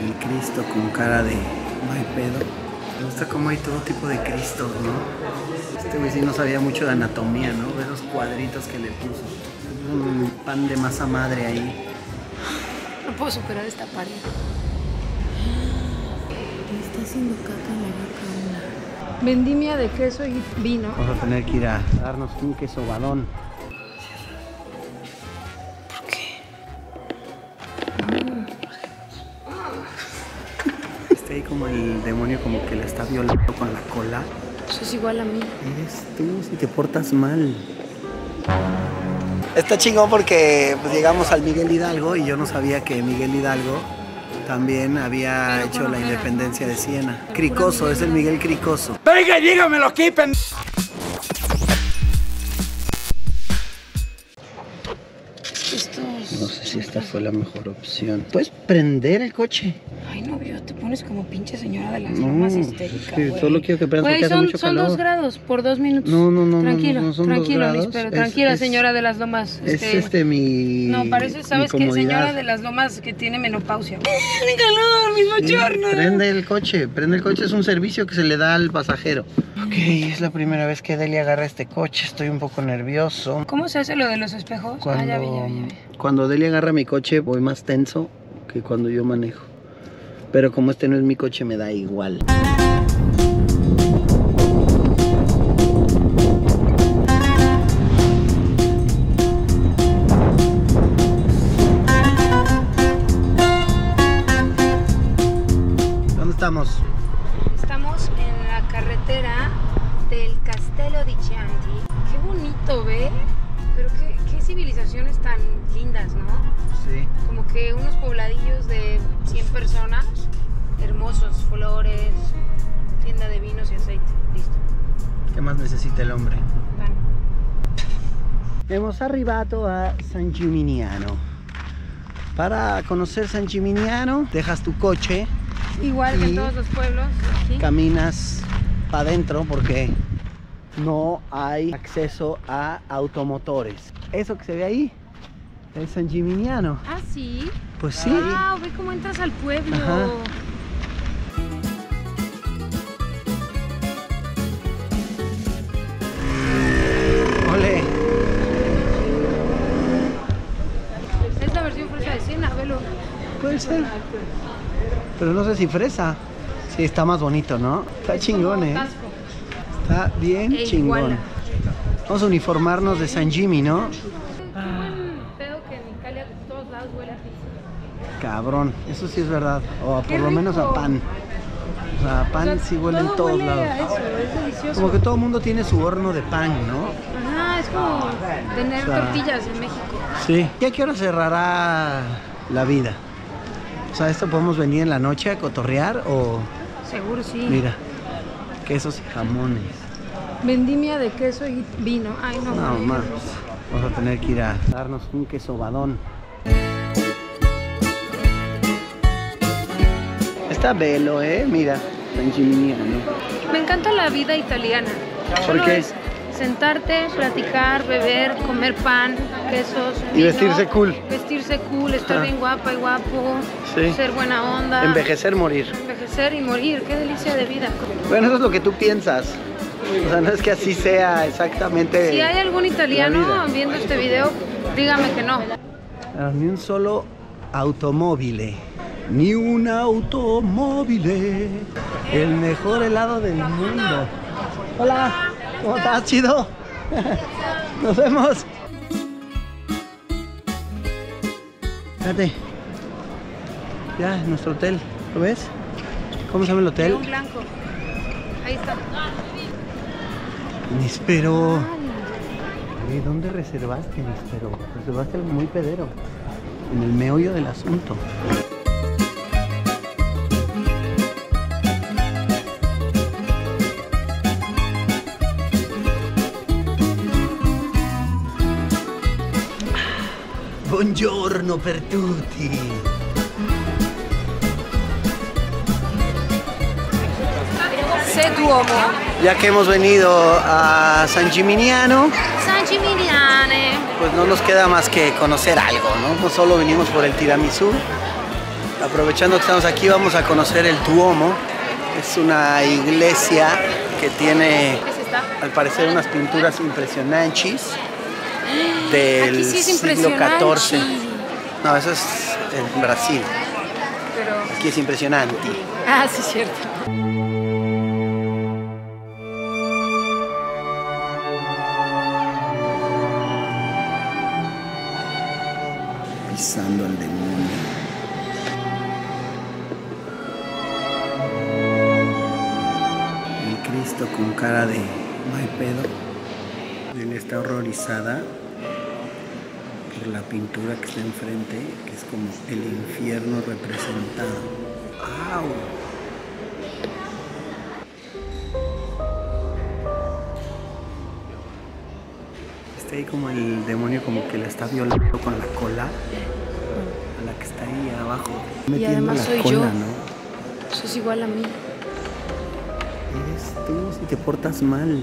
el Cristo con cara de no hay pedo. Me gusta cómo hay todo tipo de Cristos, ¿no? Este güey sí no sabía mucho de anatomía, ¿no? Ve los cuadritos que le puso. Un pan de masa madre ahí. No puedo superar esta pared. Me está haciendo caca en la boca. Vendimia de queso y vino. Vamos a tener que ir a darnos un queso badón. ¿Por qué? Está ahí como el demonio como que la está violando con la cola. Eso es igual a mí. Eres tú si te portas mal. Está chingón porque pues, llegamos al Miguel Hidalgo y yo no sabía que Miguel Hidalgo también había hecho la independencia de Siena. Cricoso, es el Miguel Cricoso. ¡Venga, dígamelo aquí, No sé si esta fue la mejor opción. ¿Puedes prender el coche? Ay, novio, te pones como pinche señora de las lomas histérica, sí, güey. solo quiero que prendas porque hace mucho calor. Son 2 grados por 2 minutos. No, tranquilo, no son tranquilo, 2 grados. Níspero, tranquila, señora de las lomas. Es mi... No, parece, ¿sabes qué? Señora de las lomas que tiene menopausia. ¡Mi calor, mi bochorno! Prende el coche, es un servicio que se le da al pasajero. Ok, es la primera vez que Delia agarra este coche, estoy un poco nervioso. ¿Cómo se hace lo de los espejos? Ya vi. Cuando Delia agarra mi coche voy más tenso que cuando yo manejo. Pero como este no es mi coche me da igual. ¿Dónde estamos? Estamos en la carretera del Castello di Chianti. Qué bonito, ¿ve? Pero qué civilizaciones tan lindas, ¿no? Sí. Como que unos pobladillos de 100 personas, hermosos, flores, tienda de vinos y aceite. Listo. ¿Qué más necesita el hombre? Pan. Hemos arribado a San Gimignano. Para conocer San Gimignano, dejas tu coche. Igual que en todos los pueblos. ¿Sí? Caminas para adentro porque no hay acceso a automotores. Eso que se ve ahí es San Gimignano. Ah, sí. Pues sí. Wow, ve cómo entras al pueblo. Ajá. Ole. Es la versión fresa de Siena, velo. Puede ser. Pero no sé si fresa. Sí, está más bonito, ¿no? Está chingón, ¿eh? Está bien chingón. Iguala. Vamos a uniformarnos de San Jimmy, ¿no? Buen pedo que en Italia de todos lados huele a pizza. Cabrón, eso sí es verdad. O Qué por lo menos a rico. pan. O sea, a pan sí huele en todo todos huele lados. a eso, es delicioso. Como que todo el mundo tiene su horno de pan, ¿no? Ajá, es como tener O sea, tortillas en México. Sí. ¿Y a qué hora cerrará la vida? O sea, ¿esto podemos venir en la noche a cotorrear o...? Seguro sí. Mira, quesos y jamones. Vendimia de queso y vino. Ay, no. No, más. Vamos a tener que ir a darnos un queso badón. Está bello, mira, San Gimignano. Me encanta la vida italiana. ¿Por Solo qué? es sentarte, platicar, beber, comer pan, quesos, Y vino, vestirse cool. Vestirse cool, estar Ajá. bien guapa y guapo, Sí. ser buena onda. Envejecer, morir. Envejecer y morir. Qué delicia de vida. Bueno, eso es lo que tú piensas. O sea, no es que así sea exactamente. Si hay algún la italiano vida. viendo este video, dígame que no. Ni un solo automóvil. Ni un automóvil. El mejor helado del mundo. Hola, ¿cómo estás? Chido. Nos vemos. Fíjate. Ya, nuestro hotel. ¿Lo ves? ¿Cómo se llama el hotel? León Blanco. Ahí está. Níspero. ¿Dónde reservaste, Níspero? Reservaste algo muy pedero. En el meollo del asunto. Buongiorno per tutti. Sé Duomo. Ya que hemos venido a San Gimignano, San Gimignane. pues no nos queda más que conocer algo, ¿no? No solo venimos por el tiramisú, Aprovechando que estamos aquí, vamos a conocer el Duomo. Es una iglesia que tiene, al parecer, unas pinturas impresionantes del siglo XIV. No, eso es en Brasil. Pero... aquí es impresionante. Ah, sí, es cierto. Pisando al demonio. El Cristo con cara de no hay pedo. Él está horrorizada por la pintura que está enfrente, que es como el infierno representado. ¡Au! Está ahí como el demonio como que la está violando con la cola a la que está ahí abajo. Y además soy cola, yo. ¿no? Sos igual a mí. Eres tú si te portas mal.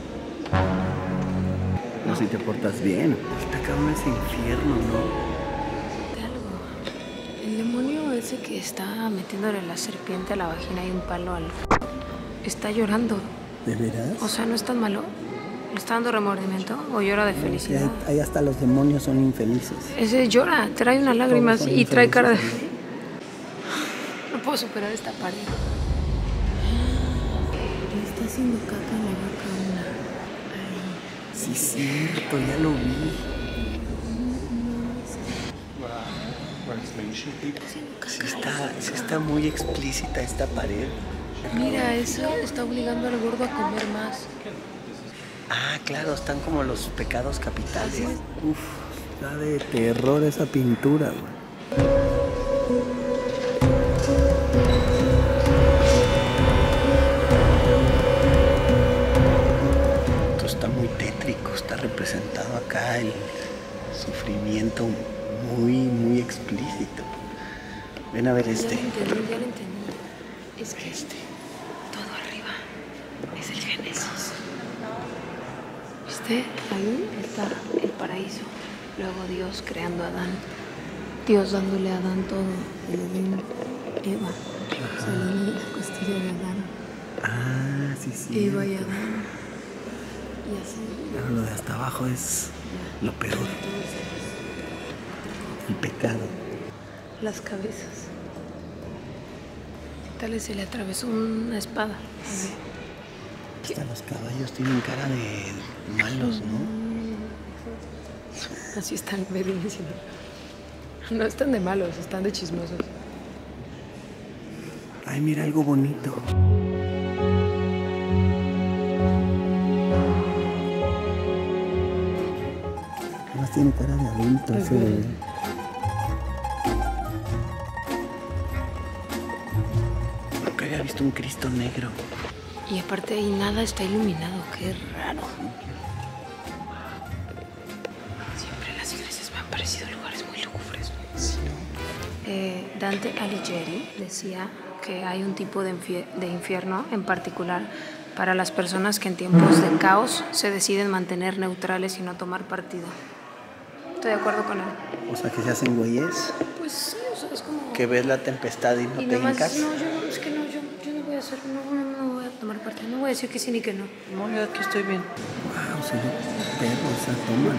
No si te portas bien. Está cabrón ese infierno, ¿no? De algo. El demonio ese que está metiéndole la serpiente a la vagina y un palo al... está llorando. ¿De veras? O sea, ¿no es tan malo? ¿Le está dando remordimiento o llora de felicidad? Ahí hasta los demonios son infelices. Ese llora, trae una lágrima Todos son y trae cara de... infelices, No puedo superar esta pared. Le está haciendo caca en la boca una. Ay. Sí, cierto, ya lo vi. Sí está muy explícita esta pared. Mira, eso está obligando al gordo a comer más. Ah, claro, están como los pecados capitales. Uf, está de terror esa pintura, güey. Esto está muy tétrico, está representado acá el sufrimiento muy explícito. Ven a ver este. Ya lo entendí. Es que todo arriba es el Génesis. ¿Viste? Ahí está el paraíso. Luego Dios creando a Adán. Dios dándole a Adán todo. El Edén, Eva. Saliendo de la costilla de Adán. Ah, sí. Eva y Adán. Y así. Pero lo de hasta abajo es lo peor. El pecado. Las cabezas. ¿Qué tal se le atravesó una espada? Hasta los caballos tienen cara de malos, ¿no? Así están, me diciendo. No están de malos, están de chismosos. Ay, mira algo bonito. Además tiene cara de adulto ese bebé. Nunca había visto un Cristo negro. Y aparte ahí nada está iluminado, qué raro. Siempre las iglesias me han parecido lugares muy lúgubres. Sí, Dante Alighieri decía que hay un tipo de infierno en particular para las personas que en tiempos de caos se deciden mantener neutrales y no tomar partido. Estoy de acuerdo con él. O sea, que se hacen güeyes. Pues sí, o sea, es como... Que ves la tempestad y no y te nomás, hincas. no, yo no voy a hacer, no voy a tomar parte, no voy a decir que sí ni que no. No, yo aquí estoy bien. Wow, se ve perro esa toma,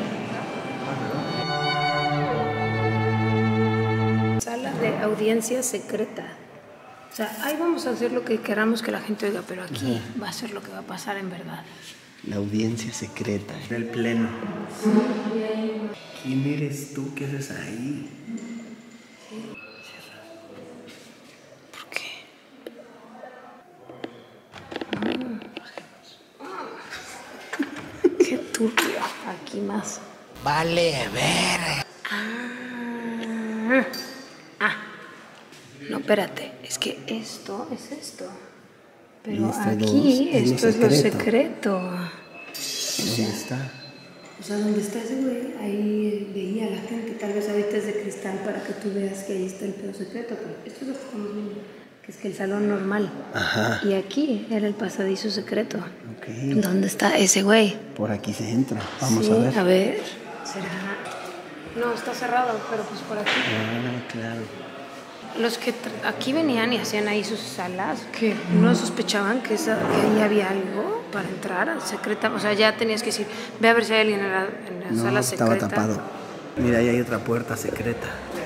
¿no? Sala de audiencia secreta. O sea, ahí vamos a hacer lo que queramos que la gente oiga, pero aquí va a ser lo que va a pasar en verdad. La audiencia secreta. El pleno. ¿Quién eres tú? ¿Qué haces ahí? ¿Por qué? Qué turbio. Aquí más. Vale, ver. No, espérate. Es que esto es esto. Pero Y aquí esto es lo secreto. ¿Dónde está? O sea, donde está ese güey, ahí veía a la gente. Tal vez ahorita es de cristal para que tú veas que ahí está el pedo secreto. Pero esto es lo que estamos viendo, que es que el salón normal. Ajá. Y aquí era el pasadizo secreto. Ok. ¿Dónde está ese güey? Por aquí se entra. Vamos Sí, a ver. A ver. ¿Será? No, está cerrado, pero pues por aquí. Ah, claro. los que aquí venían y hacían ahí sus salas, que no sospechaban que ahí había algo para entrar secreta. O sea, ya tenías que decir, ve a ver si hay alguien en la sala secreta. Estaba tapado. Mira, ahí hay otra puerta secreta.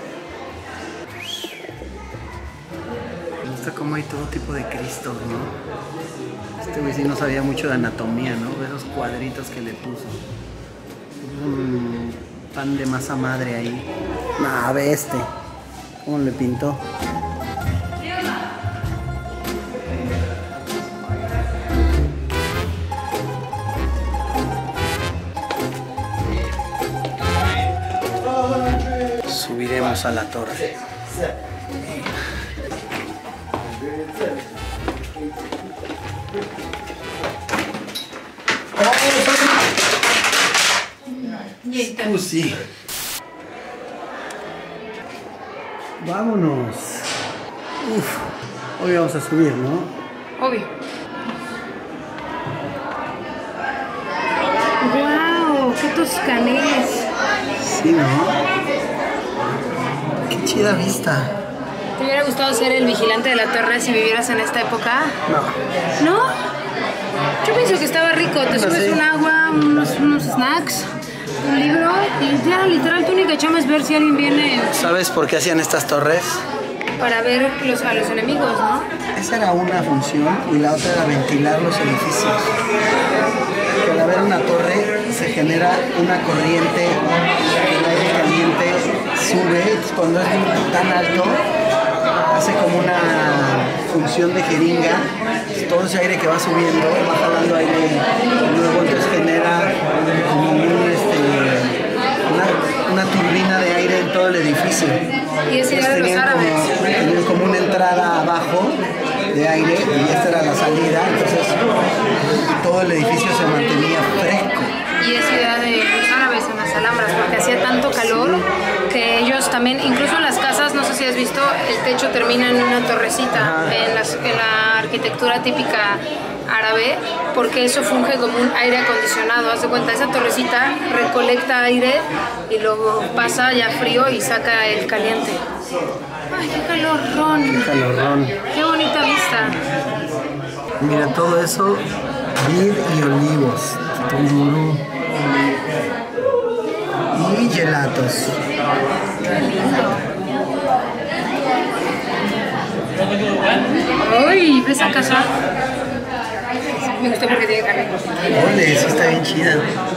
Me gusta cómo hay todo tipo de Cristos, ¿no? Este güey sí no sabía mucho de anatomía, ¿no? Ve esos cuadritos que le puso. Un pan de masa madre ahí. Nah, ve este. ¿Cómo le pintó? Subiremos a la torre. Sí. Vámonos. Hoy vamos a subir, ¿no? Obvio. ¡Wow! ¡Qué toscanés! Sí, ¿no? Qué chida vista. ¿Te hubiera gustado ser el vigilante de la torre si vivieras en esta época? No. ¿No? Yo pienso que estaba rico. Te subes un agua, unos snacks, un libro y ya, literal, tu única chamba es ver si alguien viene. ¿Sabes por qué hacían estas torres? Para ver a los enemigos, ¿no? Esa era una función y la otra era ventilar los edificios. Que al haber una torre se genera una corriente, el aire caliente sube, y cuando es tan alto hace como una función de jeringa, todo ese aire que va subiendo va jalando aire y luego entonces genera como una turbina de aire en todo el edificio. Y esa idea de los árabes. Tenían como una entrada abajo de aire y esta era la salida, entonces todo el edificio se mantenía fresco. Y esa idea de los árabes en las alhambras, porque hacía tanto calor que ellos también, incluso en las casas, no sé si has visto, el techo termina en una torrecita, en la arquitectura típica árabe, porque eso funge como un aire acondicionado. Haz de cuenta, esa torrecita recolecta aire y luego pasa ya frío y saca el caliente. ¡Ay, qué calorón! ¡Qué calorón! ¡Qué bonita vista! Mira, todo eso, vid y olivos, tururú y gelatos. ¡Qué lindo! ¡Uy! ¿Ves esa casa? Me gustó porque tiene carne. Ole, eso está bien chida.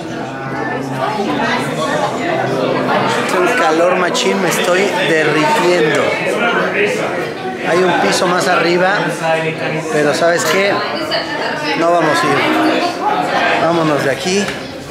Es un calor machín, me estoy derritiendo. Hay un piso más arriba, pero ¿sabes qué? No vamos a ir. Vámonos de aquí.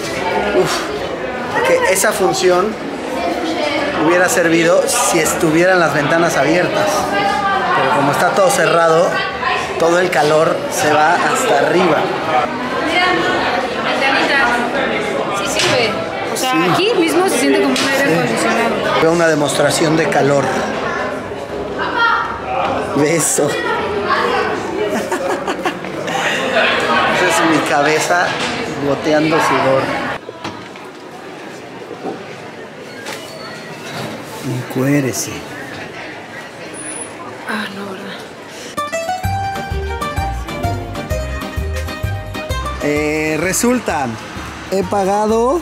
Que esa función hubiera servido si estuvieran las ventanas abiertas. Pero como está todo cerrado, todo el calor se va hasta arriba. Mira, ventanita. Sí sirve. O sea, sí. Aquí mismo se siente como un aire acondicionado. Veo una demostración de calor. Beso. Esa es mi cabeza goteando sudor. Encuérese. Ah, no, ¿verdad? Resulta, he pagado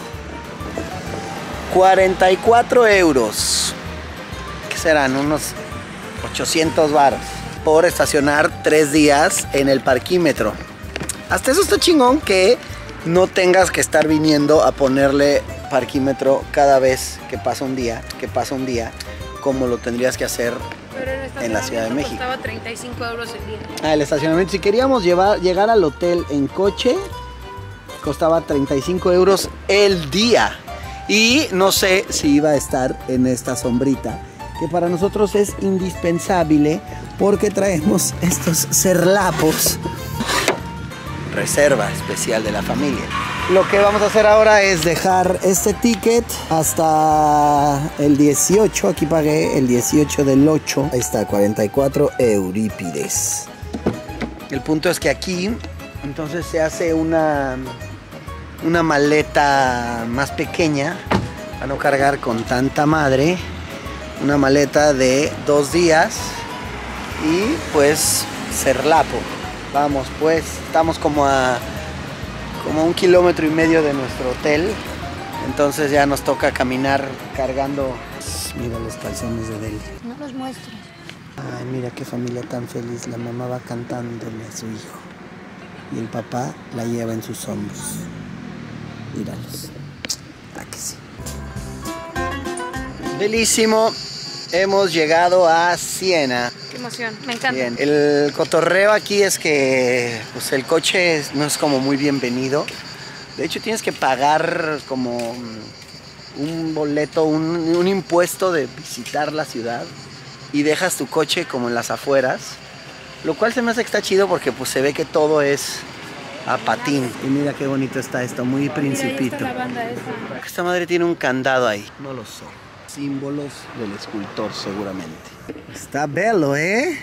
44 euros. ¿Qué serán? Unos 800 varos. Por estacionar 3 días en el parquímetro. Hasta eso está chingón que no tengas que estar viniendo a ponerle parquímetro cada vez que pasa un día, como lo tendrías que hacer en la Ciudad de México. Costaba 35 euros el día. Ah, el estacionamiento. Si queríamos llegar al hotel en coche, costaba 35 euros el día. Y no sé si iba a estar en esta sombrita, que para nosotros es indispensable porque traemos estos cerlapos. Reserva especial de la familia. Lo que vamos a hacer ahora es dejar este ticket hasta el 18. Aquí pagué el 18 del 8. Ahí está, 44 eurípides. El punto es que aquí entonces se hace una maleta más pequeña para no cargar con tanta madre. una maleta de 2 días y pues Cerlapo. Vamos pues, estamos como a 1,5 kilómetros de nuestro hotel, entonces ya nos toca caminar cargando. Mira los calzones de Delhi. No los muestres. Ay, mira qué familia tan feliz. La mamá va cantándole a su hijo y el papá la lleva en sus hombros. Míralos. ¿A que sí? Belísimo. Hemos llegado a Siena. Qué emoción, me encanta. Bien. El cotorreo aquí es que pues, el coche no es como muy bienvenido. De hecho, tienes que pagar como un boleto, un impuesto de visitar la ciudad y dejas tu coche como en las afueras, lo cual se me hace que está chido porque pues se ve que todo es a patín. Y mira qué bonito está esto, muy principito. Mira, ahí está la banda esa. Esta madre tiene un candado ahí, no lo sé. Símbolos del escultor seguramente. Está bello, ¿eh?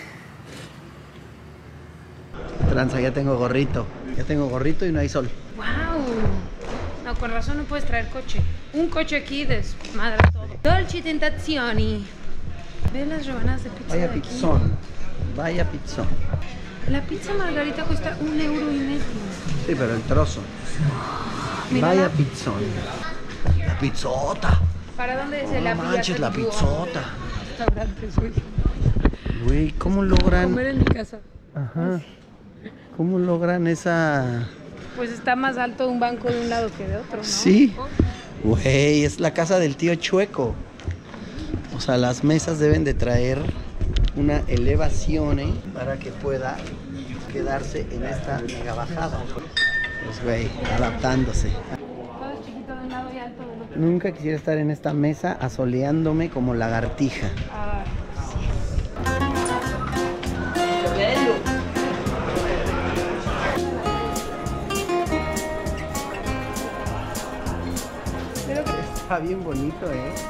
Tranza, ya tengo gorrito. Ya tengo gorrito y no hay sol. ¡Wow! No, con razón no puedes traer coche. Un coche aquí desmadra todo. Dolci Tentazioni. Ve las rebanadas de pizza. Vaya de aquí. pizzón. Vaya pizzón. La pizza margarita cuesta 1,5 €. Sí, pero el trozo. Mírala. Vaya pizzón. La pizzota. ¿Para dónde dice No la manches, la Duomo? pizzota. Restaurantes, güey. Güey, ¿cómo logran? Comer en mi casa. Ajá. ¿Cómo logran esa? Pues está más alto un banco de un lado que de otro, ¿no? Sí. Güey, es la casa del tío Chueco. O sea, las mesas deben de traer una elevación para que pueda quedarse en esta mega bajada. Pues güey, adaptándose. Todo es chiquito de un lado y alto del otro. Nunca quisiera estar en esta mesa asoleándome como lagartija. Ah, Está bien bonito,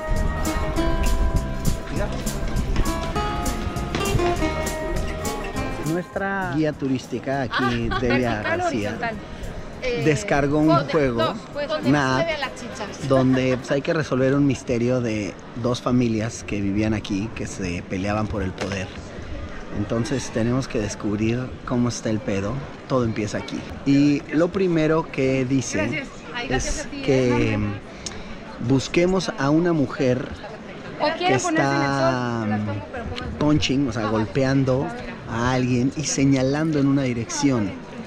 Mira. Nuestra guía turística aquí, Delia vertical o García, horizontal. descargó un juego, Pues, una app, donde pues, hay que resolver un misterio de 2 familias que vivían aquí, que se peleaban por el poder. Entonces tenemos que descubrir cómo está el pedo. Todo empieza aquí. Y lo primero que dice Gracias. Ay, gracias es a ti, que busquemos a una mujer O que quiere ponerse en el sol, está las tomo, pero pónganse. punching, o sea, golpeando a alguien y señalando en una dirección.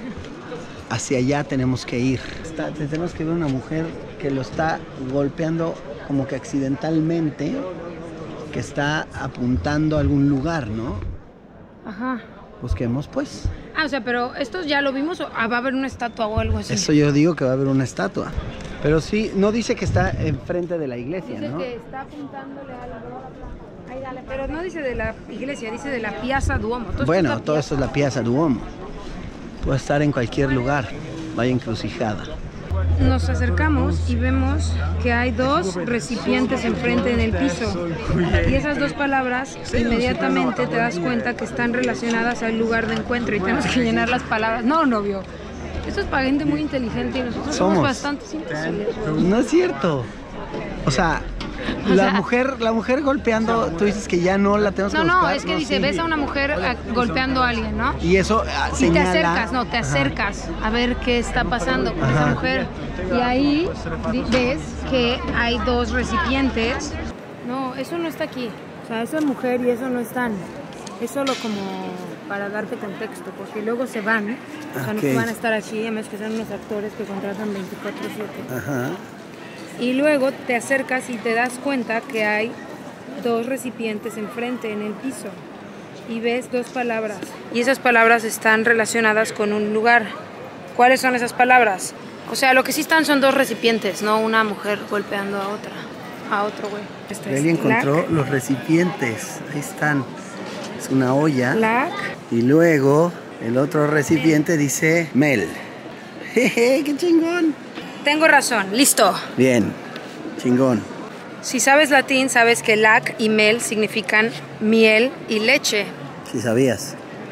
Hacia allá tenemos que ir. Tenemos que ver una mujer que lo está golpeando como que accidentalmente, que está apuntando a algún lugar, ¿no? Ajá. Busquemos, pues. Ah, o sea, pero ¿esto ya lo vimos o va a haber una estatua o algo así? Eso yo digo que va a haber una estatua. Pero sí, no dice que está enfrente de la iglesia, Dice ¿no? que está apuntándole a la Ahí dale, pero no dice de la iglesia, dice de la Piazza Duomo. Bueno, todo esto es la Piazza Duomo. Puede estar en cualquier lugar. Vaya encrucijada. Nos acercamos y vemos que hay 2 recipientes enfrente en el piso. Y esas 2 palabras inmediatamente te das cuenta que están relacionadas al lugar de encuentro y tenemos que llenar las palabras. No, novio. Esto es para gente muy inteligente y nosotros somos bastante simples. No es cierto. O sea, la mujer golpeando, tú dices que ya no la tenemos que buscar. No, es que dice, sí. ves a una mujer golpeando a alguien, ¿no? Y eso Y señala... te acercas, te acercas a ver qué está pasando con esa mujer. Y ahí ves que hay 2 recipientes. No, eso no está aquí. O sea, esa mujer y eso no están. Es solo como para darte contexto, porque luego se van. O sea, no van a estar aquí, además que son unos actores que contratan 24/7. Ajá. Y luego te acercas y te das cuenta que hay 2 recipientes enfrente en el piso y ves 2 palabras. Y esas palabras están relacionadas con un lugar. ¿Cuáles son esas palabras? O sea, lo que sí están son 2 recipientes, no una mujer golpeando a otro güey. Él encontró los recipientes. Ahí están. Es una olla. Lac. Y luego el otro recipiente dice Mel. Jeje, qué chingón. Tengo razón, listo. Bien, chingón. Si sabes latín, sabes que lac y mel significan miel y leche. Si sabías.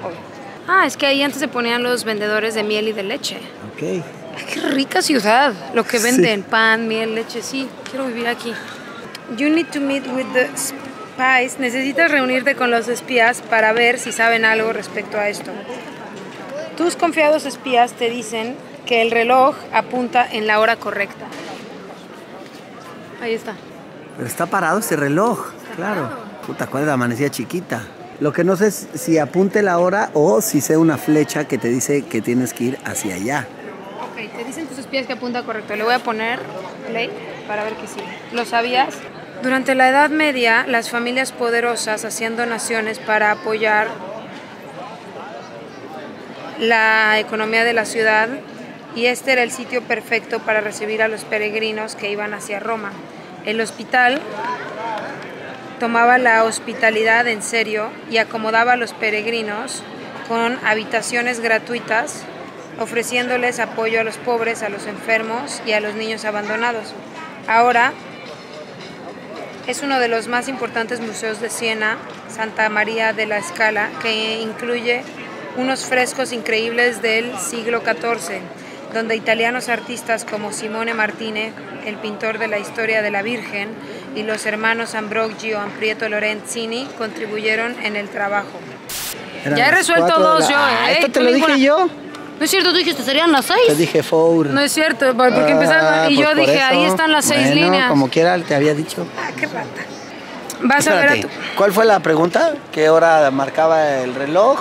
Ah, es que ahí antes se ponían los vendedores de miel y de leche. Ok. Ay, qué rica ciudad, lo que venden, Sí. pan, miel, leche, sí, quiero vivir aquí. You need to meet with the Pais, necesitas reunirte con los espías para ver si saben algo respecto a esto. Tus confiados espías te dicen que el reloj apunta en la hora correcta. Ahí está. Pero está parado ese reloj, claro. Puta, ¿cuál es la manecilla chiquita? Lo que no sé es si apunte la hora o si sea una flecha que te dice que tienes que ir hacia allá. Ok, te dicen tus espías que apunta correcto. Le voy a poner play para ver que sí. ¿Lo sabías? Durante la Edad Media, las familias poderosas hacían donaciones para apoyar la economía de la ciudad y este era el sitio perfecto para recibir a los peregrinos que iban hacia Roma. El hospital tomaba la hospitalidad en serio y acomodaba a los peregrinos con habitaciones gratuitas, ofreciéndoles apoyo a los pobres, a los enfermos y a los niños abandonados. Ahora es uno de los más importantes museos de Siena, Santa María de la Scala, que incluye unos frescos increíbles del siglo XIV, donde italianos artistas como Simone Martini, el pintor de la historia de la Virgen, y los hermanos Ambrogio Amprieto Lorenzini contribuyeron en el trabajo. Ya he resuelto dos yo, esto te lo dije yo. No es cierto, tú dijiste serían las 6. Te dije four. No es cierto, porque empezaron y pues yo dije, ahí están las 6 líneas. Como quiera te había dicho. Ah, qué rata. Vas a ver a tu... ¿Cuál fue la pregunta? ¿Qué hora marcaba el reloj?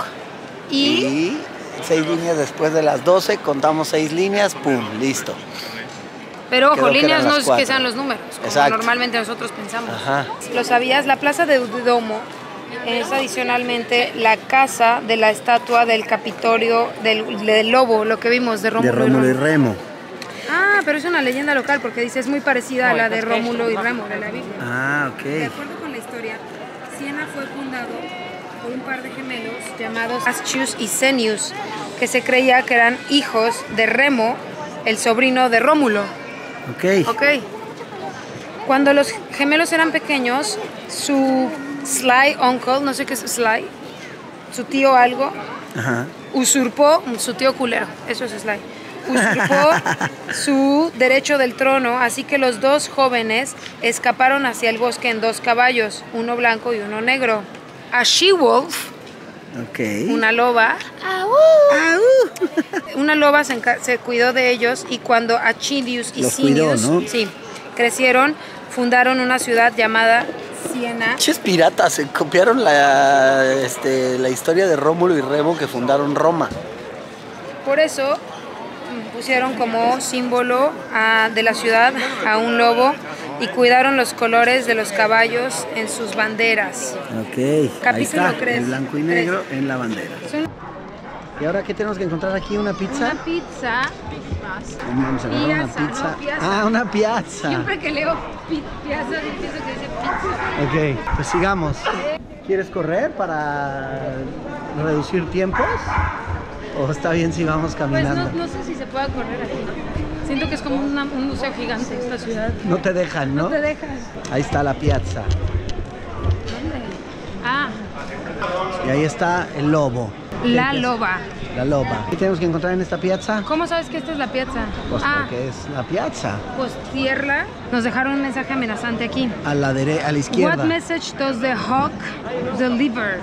Y 6 líneas después de las 12, contamos 6 líneas, pum, listo. Pero ojo, Creo que líneas eran no las es 4. que sean los números, como Exacto. normalmente nosotros pensamos. Ajá. ¿Lo sabías? La plaza de Duomo es adicionalmente la casa de la estatua del Capitolio del lobo, lo que vimos de Rómulo, De Rómulo y Remo. Ah, pero es una leyenda local porque dice es muy parecida a la de Rómulo y Remo de la Biblia. Ah, ok. De acuerdo con la historia, Siena fue fundado por un par de gemelos llamados Ascius y Senius, que se creía que eran hijos de Remo, el sobrino de Rómulo. Ok. Cuando los gemelos eran pequeños, su Sly uncle, no sé qué es Sly, su tío algo, Ajá. usurpó, su tío culero, eso es Sly, usurpó su derecho del trono, así que los dos jóvenes escaparon hacia el bosque en 2 caballos, uno blanco y uno negro. A she-wolf, una loba, una loba se cuidó de ellos y cuando Achilles y Los Sinius cuidó, ¿no? sí, crecieron, fundaron una ciudad llamada Siena. Ches piratas, se copiaron la historia de Rómulo y Remo que fundaron Roma. Por eso pusieron como símbolo de la ciudad a un lobo y cuidaron los colores de los caballos en sus banderas. Ok, Capítulo ahí está, 3. el blanco y negro en la bandera. ¿Y ahora qué tenemos que encontrar aquí? ¿Una pizza? Una pizza. Vamos a agarrar una Piazza, pizza. no, piazza. Ah, una piazza. Siempre que leo piazza, pienso que dice pizza. Ok, pues sigamos. ¿Quieres correr para reducir tiempos? ¿O está bien si vamos Pues caminando? no sé si se pueda correr aquí. Siento que es como un museo gigante esta ciudad. No te dejan, ¿no? No te dejas. Ahí está la piazza. ¿Dónde? Ah, Y ahí está el lobo. la loba. La loba. ¿Qué tenemos que encontrar en esta piazza? ¿Cómo sabes que esta es la piazza? Pues porque es la piazza. Pues tierra. Nos dejaron un mensaje amenazante aquí. A la izquierda. What message does the hawk deliver?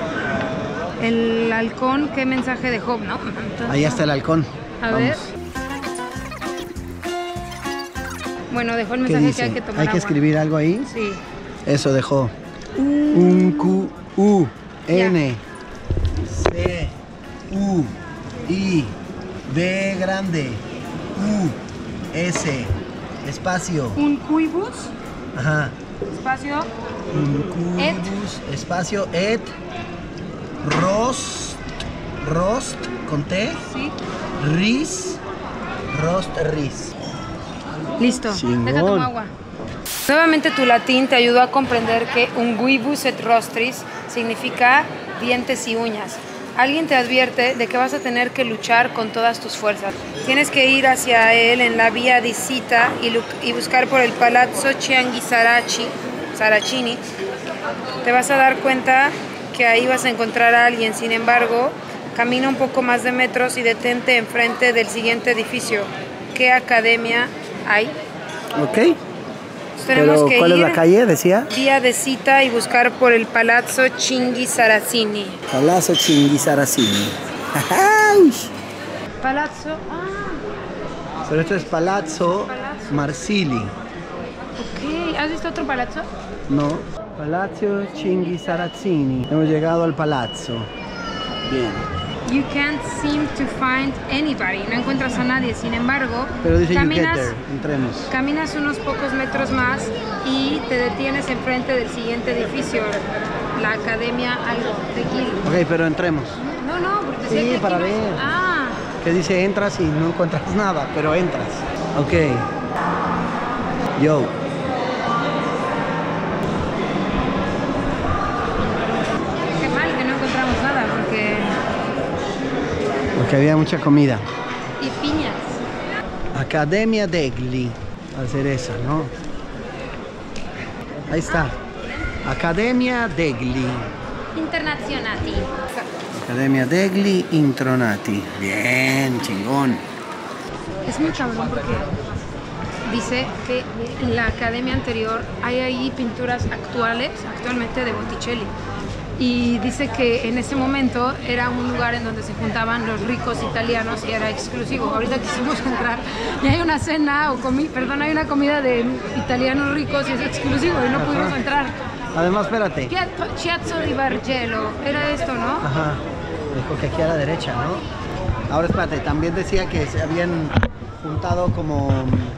El halcón, ¿qué mensaje dejó? No. Entonces, Ahí está el halcón. A Vamos. ver. Bueno, dejó el ¿Qué mensaje que dice? hay que tomar ¿Hay que agua. escribir algo ahí? Sí. Eso dejó. Un Q, U, N, C, U, I, B grande, U, S, espacio. Un cuibus, Ajá. espacio, Un cubus, espacio, et, rost, con T, sí. rost, ris. Listo. Chingón. Deja tomar agua. Nuevamente tu latín te ayudó a comprender que unguibus et rostris significa dientes y uñas. Alguien te advierte de que vas a tener que luchar con todas tus fuerzas. Tienes que ir hacia él en la vía di Sita y buscar por el Palazzo Chianghi Saracini. Te vas a dar cuenta que ahí vas a encontrar a alguien. Sin embargo, camina un poco más de metros y detente enfrente del siguiente edificio. ¿Qué academia hay? Ok. tenemos que ¿cuál ir es la calle, decía? vía de cita y buscar por el Palazzo Chinghi Saracini. Palazzo Chinghi Saracini. Palazzo... Pero esto es Palazzo Marsili. Ok, ¿has visto otro palazzo? No, Palazzo Chinghi Saracini. Hemos llegado al palazzo. Bien. You can't seem to find anybody. No encuentras a nadie. Sin embargo, Pero dice you get there. Entremos. caminas unos pocos metros más y te detienes enfrente del siguiente edificio, la Academia algo de Gil. Ok, pero entremos. No, porque decía Sí, que aquí para no hay- ver. Ah, Que dice entras y no encuentras nada, pero entras. Ok. Yo. qué mal que no encontramos nada Porque había mucha comida. y piñas. Academia degli. Va a ser esa, ¿no? Ahí está. Academia degli. Internazionati. Academia degli Intronati. Bien, chingón. Es muy cabrón porque dice que en la academia anterior hay ahí pinturas actualmente de Botticelli. Y dice que en ese momento era un lugar en donde se juntaban los ricos italianos y era exclusivo. Ahorita quisimos entrar y hay una cena hay una comida de italianos ricos y es exclusivo y no pudimos entrar. Además, espérate. Piazza di Bargello, era esto, ¿no? Ajá. Dijo que aquí a la derecha, ¿no? Ahora espérate, también decía que se habían juntado como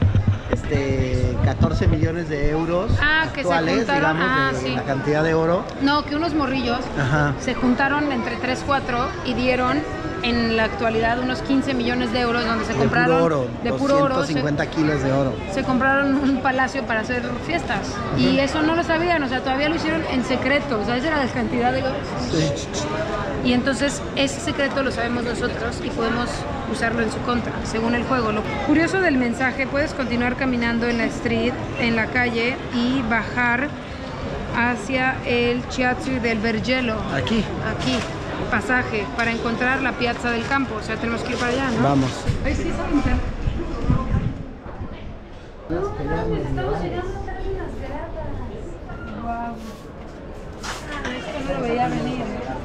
14 millones de euros Que se actuales, juntaron, digamos, de sí. la cantidad de oro. No, que unos morrillos Ajá. se juntaron entre 3, 4 y dieron en la actualidad unos 15 millones de euros donde se compraron De puro oro, 250 kilos de oro. se compraron un palacio para hacer fiestas. Y eso no lo sabían, o sea, todavía lo hicieron en secreto, o sea, esa era la cantidad de oro. Sí. Y entonces ese secreto lo sabemos nosotros y podemos usarlo en su contra, según el juego. Lo curioso del mensaje, puedes continuar caminando en la street, en la calle y bajar hacia el Chiazzo del Vergello. Aquí. Aquí, pasaje, para encontrar la Piazza del Campo. O sea, tenemos que ir para allá, ¿no? Vamos. Ahí sí está bonita. Wow. Esto no lo veía venir.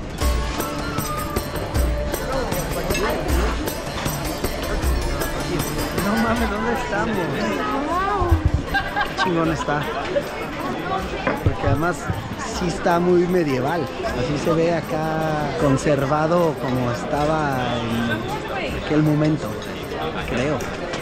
No mames, ¿dónde estamos? Qué chingón está. Porque además sí está muy medieval. Así se ve acá conservado como estaba en aquel momento, creo.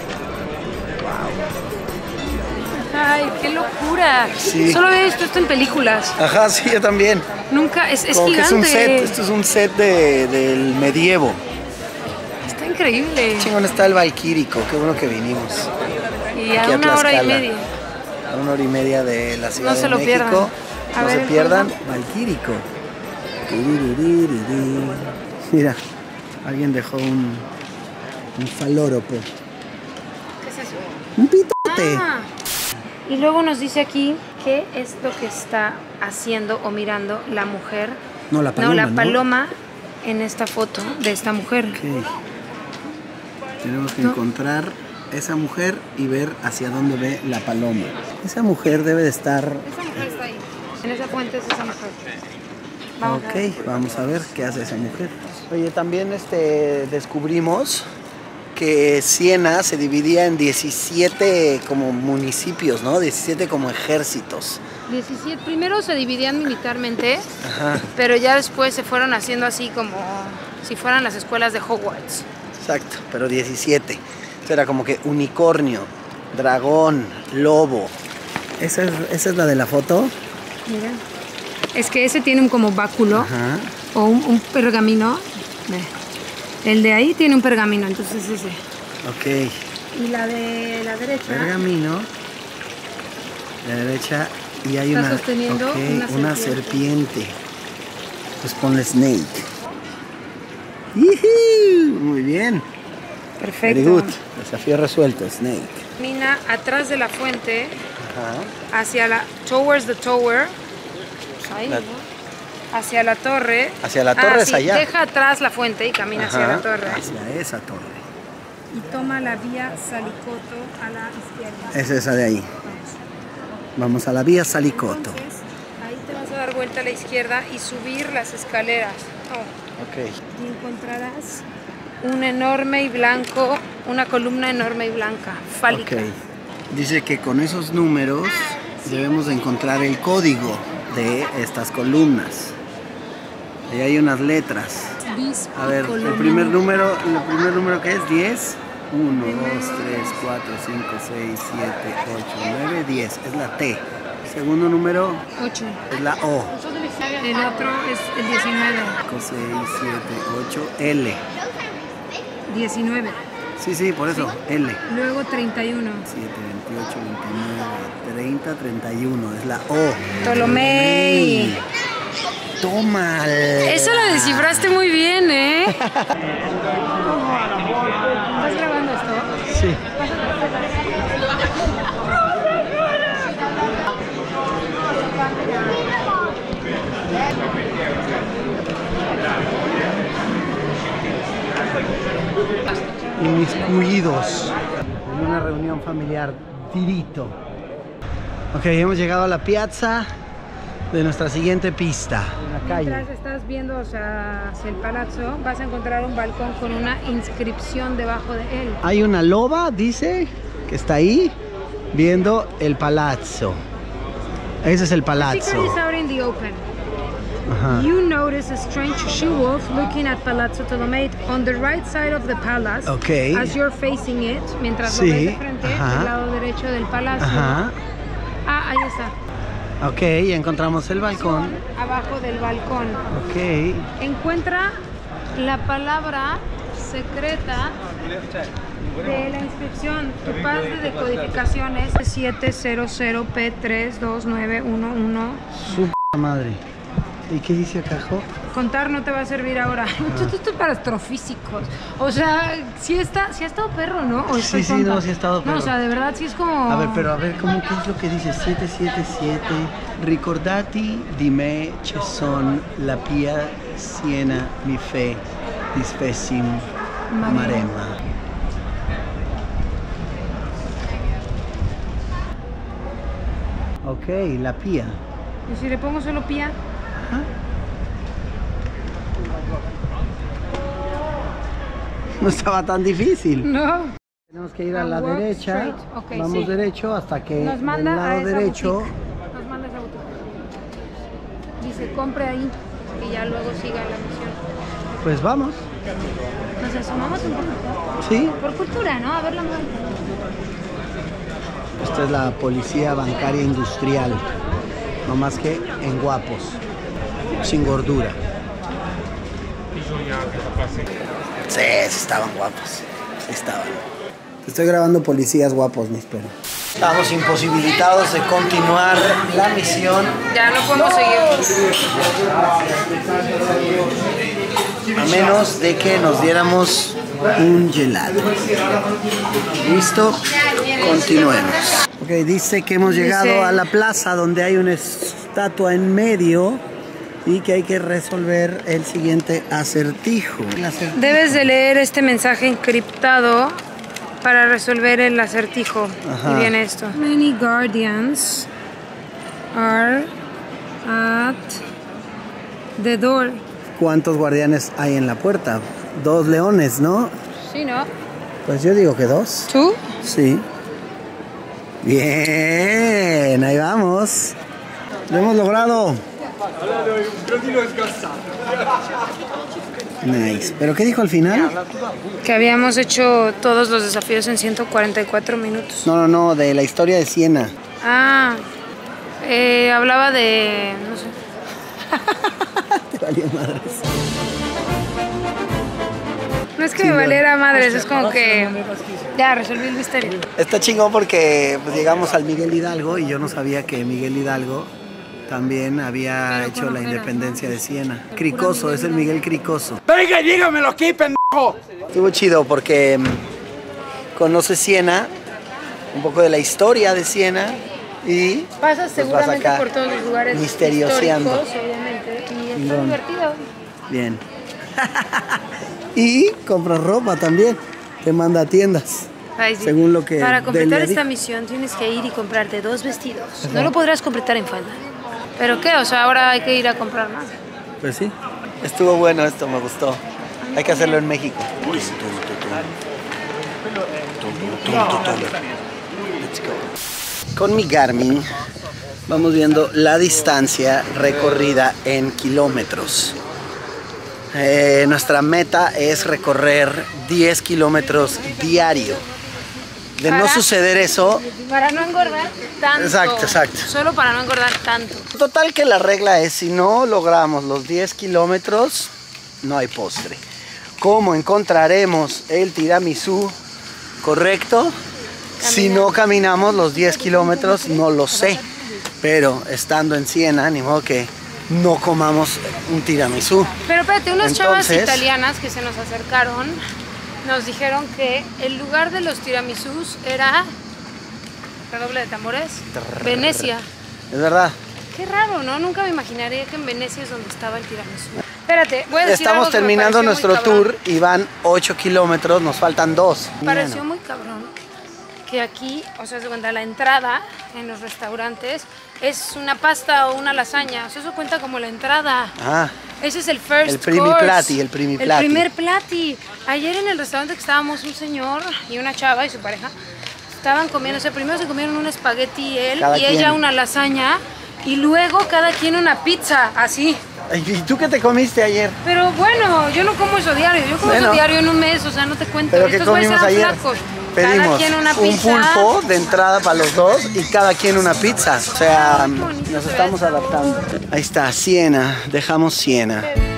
¡Ay, qué locura! Sí. Solo he visto esto en películas. Ajá, sí, yo también. Nunca, es Como gigante. que es un set, esto es un set del medievo. Está increíble. Chingón está el Valquírico, qué bueno que vinimos. Y a Aquí a una hora y Tlaxcala. media. A 1 hora y media de la Ciudad No se de lo México. pierdan. A No ver, se el pierdan. juego. Valquírico. Tiriririri. Mira, alguien dejó un falóropo. ¿Qué es eso? Un pitote. Ah. Y luego nos dice aquí qué es lo que está haciendo o mirando la mujer. No, la paloma. No, la paloma en esta foto de esta mujer. Ok. Tenemos que No. encontrar esa mujer y ver hacia dónde ve la paloma. Esa mujer debe de estar... Esa mujer está ahí. En esa fuente es esa mujer. Vamos a ver. Ok, vamos a ver qué hace esa mujer. Oye, también descubrimos que Siena se dividía en 17 como municipios, ¿no? 17 como ejércitos. 17. Primero se dividían militarmente, Ajá, pero ya después se fueron haciendo así como si fueran las escuelas de Hogwarts. exacto, pero 17. Esto era como que unicornio, dragón, lobo. ¿Esa es la de la foto? Mira. Es que ese tiene un como báculo Ajá. o un pergamino. Ve. El de ahí tiene un pergamino, entonces ese. Ok, Y la de la derecha. pergamino. La derecha y hay Está una, sosteniendo ok, una serpiente. Pues ponle snake. ¡Yujú! Muy bien. Perfecto. Very good. Desafío resuelto, snake. Camina atrás de la fuente Ajá. hacia la towards the tower. Pues ahí, La- ¿no? Hacia la torre. Hacia la torre es sí, allá. Deja atrás la fuente y camina hacia Ajá, la torre. hacia esa torre. Y toma la vía Salicoto a la izquierda. Es esa de ahí. Vamos a la vía Salicoto. Entonces, ahí te vas a dar vuelta a la izquierda y subir las escaleras. Ok. Y encontrarás una columna enorme y blanca, fálica. Ok. Dice que con esos números debemos de encontrar el código de estas columnas. Ahí hay unas letras. A ver, el primer número que es 10. 1, 2, 3, 4, 5, 6, 7, 8, 9, 10. Es la T. Segundo número 8. es la O. El otro es el 19. 5, 6, 7, 8, L. 19. Sí, por eso, L. Luego 31. 7, 28, 29, 30, 31. Es la O. Ptolomei. Toma. Eso lo descifraste muy bien, ¿eh? ¿Estás grabando esto? Sí. Inmiscuidos en una reunión familiar, tirito. Ok, hemos llegado a la piazza de nuestra siguiente pista. En la calle. Mientras estás viendo hacia el palazzo, vas a encontrar un balcón con una inscripción debajo de él. Hay una loba, dice, que está ahí viendo el palazzo. Ese es el The palazzo. secret is out in the open. Ajá. You notice a strange she-wolf looking at Palazzo Ptolomei on the right side of the palace. Ok. As you're facing it, mientras Sí, lo ves de frente, ajá. del lado derecho del palacio. Ajá. Ah, ahí está. Ok, ya encontramos el balcón. Abajo del balcón. Ok. Encuentra la palabra secreta de la inscripción. Tu paz de decodificación es 700P32911. Su p madre. ¿Y qué dice acá, Jo? Contar no te va a servir ahora. Esto es para astrofísicos. O sea, sí ha estado perro, ¿no? ¿O estoy Sí, tonta? no, sí ha estado perro. No, o sea, de verdad sí es como... A ver, ¿cómo qué es lo que dice? 777. Ricordati di me che son la pia Siena mi fe disfessim marema. Ok, la pía. ¿Y si le pongo solo pía? No estaba tan difícil. No. Tenemos que ir a la derecha. Okay, Vamos sí. derecho hasta que Nos manda del a lado esa derecho. boutique. Nos manda a esa boutique. Dice, compre ahí y ya luego siga la misión. Pues vamos. Nos asomamos un poquito. Sí. Por cultura, ¿no? A ver la marca. Esta es la policía bancaria industrial. No más que en guapos. Sin gordura. Sí, estaban guapos. Sí estaban. Estoy grabando policías guapos, mis perros. Estamos imposibilitados de continuar la misión. Ya no podemos seguir. A menos de que nos diéramos un gelato. ¿Listo? Continuemos. Ok, dice que hemos llegado a la plaza donde hay una estatua en medio y que hay que resolver el siguiente acertijo. Debes de leer este mensaje encriptado para resolver el acertijo. Ajá. Y viene esto. Many guardians are at the door. ¿Cuántos guardianes hay en la puerta? 2 leones, ¿no? Sí, ¿no? Pues yo digo que 2. ¿Tú? Sí. Bien, ahí vamos. Lo hemos logrado. Nice. ¿Pero qué dijo al final? Que habíamos hecho todos los desafíos en 144 minutos. No, de la historia de Siena. Ah, hablaba de... no sé. Te valió madres. No es que me valiera madres, es como que... Ya, resolví el misterio. Está chingón porque pues, llegamos al Miguel Hidalgo y yo no sabía que Miguel Hidalgo también había hecho la independencia de Siena. Cricoso, es el Miguel Cricoso. Venga, dígamelo aquí, pendejo. Estuvo chido porque conoce Siena, un poco de la historia de Siena y Pasas pues, seguramente vas acá por todos los lugares misterioseando. históricos, obviamente, y está Chingón. divertido. Bien. Y compras ropa también. Te manda a tiendas. Ay, sí. Según lo que Para completar Delia esta dijo. misión tienes que ir y comprarte 2 vestidos. No lo podrás completar en falda. ¿Pero qué? O sea, ahora hay que ir a comprar más. Pues sí. Estuvo bueno esto, me gustó. Hay que hacerlo en México. Con mi Garmin vamos viendo la distancia recorrida en kilómetros. Nuestra meta es recorrer 10 kilómetros diario. De no suceder eso... Para no engordar tanto. Exacto. Solo para no engordar tanto. Total que la regla es, si no logramos los 10 kilómetros, no hay postre. ¿Cómo encontraremos el tiramisú correcto? Si no caminamos los 10 kilómetros, no lo sé. Pero estando en Siena, ni modo que no comamos un tiramisú. Pero espérate, unas chavas Entonces, italianas que se nos acercaron nos dijeron que el lugar de los tiramisús era, redoble de tambores, Venecia. Es verdad. Qué raro, ¿no? Nunca me imaginaría que en Venecia es donde estaba el tiramisú. Espérate, voy a decir Estamos algo que me terminando pareció nuestro muy cabrón. tour y van 8 kilómetros, nos faltan 2. Me pareció muy cabrón que aquí, o sea, cuenta la entrada en los restaurantes es una pasta o una lasaña. O sea, eso cuenta como la entrada. Ah, Ese es el first el primi course. plati, el primi El plati. primer plati. Ayer en el restaurante que estábamos, un señor y una chava y su pareja estaban comiendo. O sea, primero se comieron un espagueti él Cada y ella quien. una lasaña. Y luego cada quien una pizza, así. ¿Y tú qué te comiste ayer? Pero bueno, yo no como eso diario. Yo como Bueno. eso diario en un mes, o sea, no te cuento. ¿Pero qué Estos güeyes comimos eran ayer? flacos. Cada Pedimos quien una un pizza. pulpo de entrada para los dos y cada quien una pizza. O sea, Ay, qué bonito nos se ve estamos el sabor. adaptando. Ahí está, Siena. Dejamos Siena.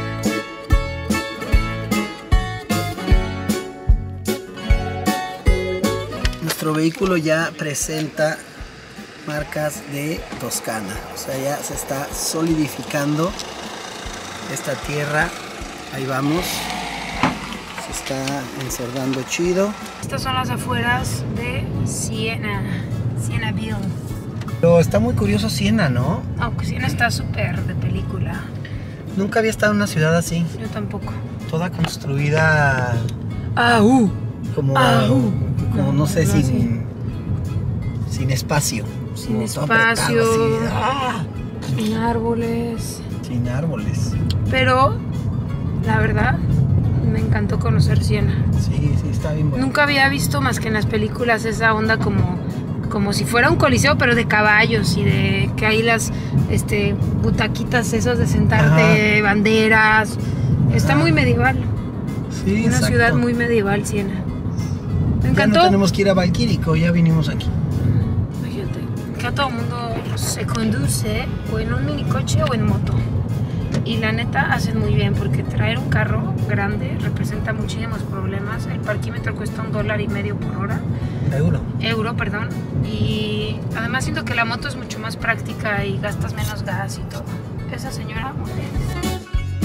Nuestro vehículo ya presenta marcas de Toscana. O sea, ya se está solidificando esta tierra. Ahí vamos. Se está encerdando chido. Estas son las afueras de Siena. Sienaville. Pero está muy curioso Siena, ¿no? Aunque Siena está súper de película. Nunca había estado en una ciudad así. Yo tampoco. Toda construida como, como no sé, sin espacio. Sin Como todo apretado, espacio. así. ¡Ah! Sin árboles. Sin árboles. Pero, la verdad, me encantó conocer Siena. Sí, está bien bueno. Nunca había visto más que en las películas esa onda como si fuera un coliseo, pero de caballos y de que hay las butaquitas esos de sentarte, banderas. Está muy medieval. Sí, Una exacto. ciudad muy medieval, Siena. Me Ya encantó. no tenemos que ir a Valquírico, ya vinimos aquí. Imagínate, que a todo mundo se conduce o en un minicoche o en moto. Y la neta hacen muy bien porque traer un carro grande representa muchísimos problemas. El parquímetro cuesta $1.50 por hora. Euro, perdón. Y además siento que la moto es mucho más práctica y gastas menos gas y todo. Esa señora, muy bien.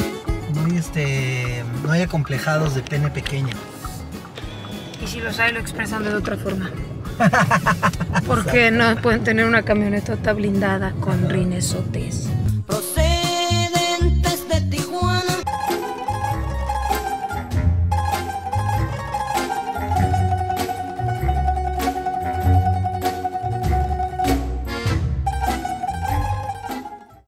No hay acomplejados de pene pequeño. Y si los hay, lo expresan de otra forma. Porque no pueden tener una camionetota blindada con rinesotes.